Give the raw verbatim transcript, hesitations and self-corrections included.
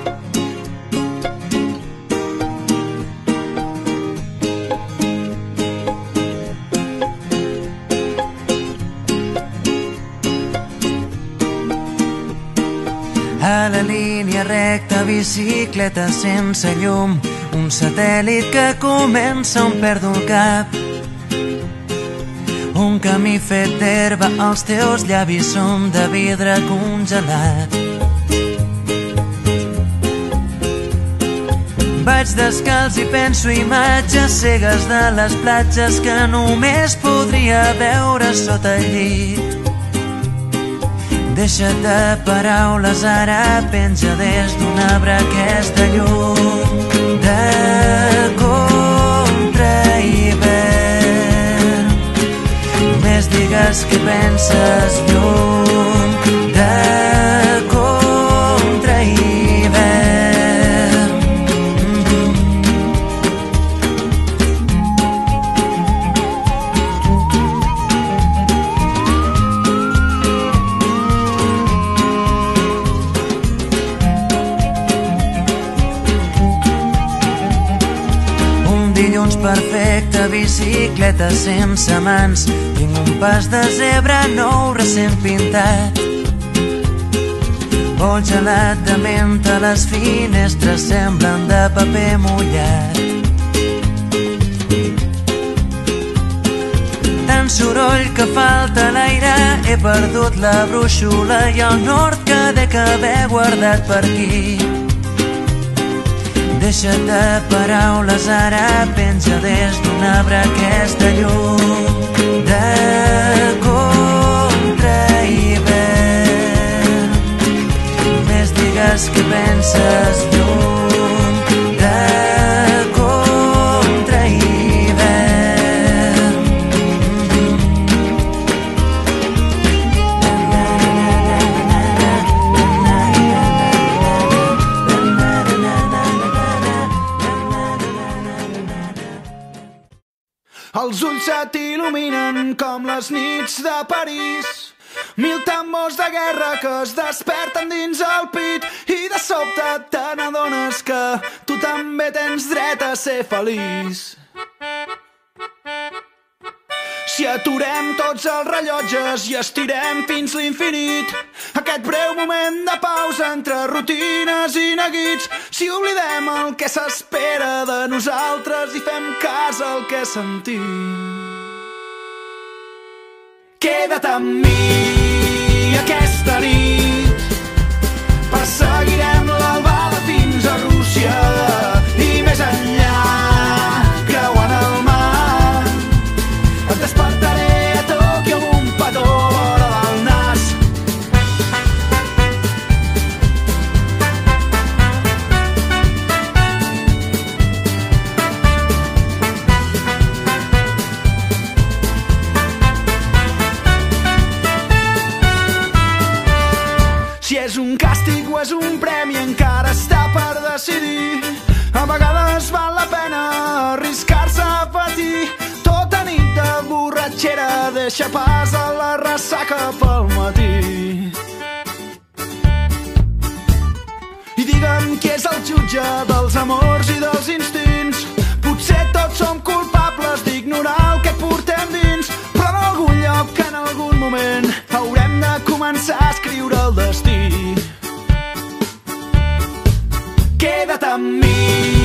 A la línia recta, bicicleta sense llum, un satèl·lit que comença on perdo el cap. Un camí fet d'herba, els teus llavis són de vidre congelat. Vaig descalç i penso imatges cegues de les platges que només podria veure sota el llit. Deixa't de paraules, ara penja des d'un arbre aquesta llum de contra-hivern. Només digues què penses, llum de contra-hivern. Dilluns perfecte, bicicleta sense mans, tinc un pas de zebra nou recent pintat. Vol gelat de menta, les finestres semblen de paper mullat. Tant soroll que falta l'aire, he perdut la brúixola i el nord que dec haver guardat per aquí. Deixa't de paraules, ara penja des d'un arbre aquesta llum de contra-hivern. Només digues què penses, llum de contra-hivern. Els ulls se t'il·luminen com les nits de París, mil tambors de guerra que es desperten dins el pit i de sobte te n'adones que tu també tens dret a ser feliç. Si aturem tots els rellotges i estirem fins l'infinit, aquest breu moment de pausa entre rutines i neguits, si oblidem el que s'espera de nosaltres i fem cas al que sentim. Queda't amb mi aquesta nit, perseguirem l'albada fins a Rússia i més enllà, creuant el mar. Et despertaré a Tòquio amb un petó vora del nas. Si és un càstig o és un premi encara està per decidir. A vegades val la pena arriscar-se a patir. Tota nit de borratxera deixa pas a la ressaca pel matí. I digue'm qui és el jutge dels amors i dels instints. Potser tots som culpables d'ignorar el que portem dins, però en algun lloc, en algun moment, haurem de començar a escriure el destí. Queda't amb mi.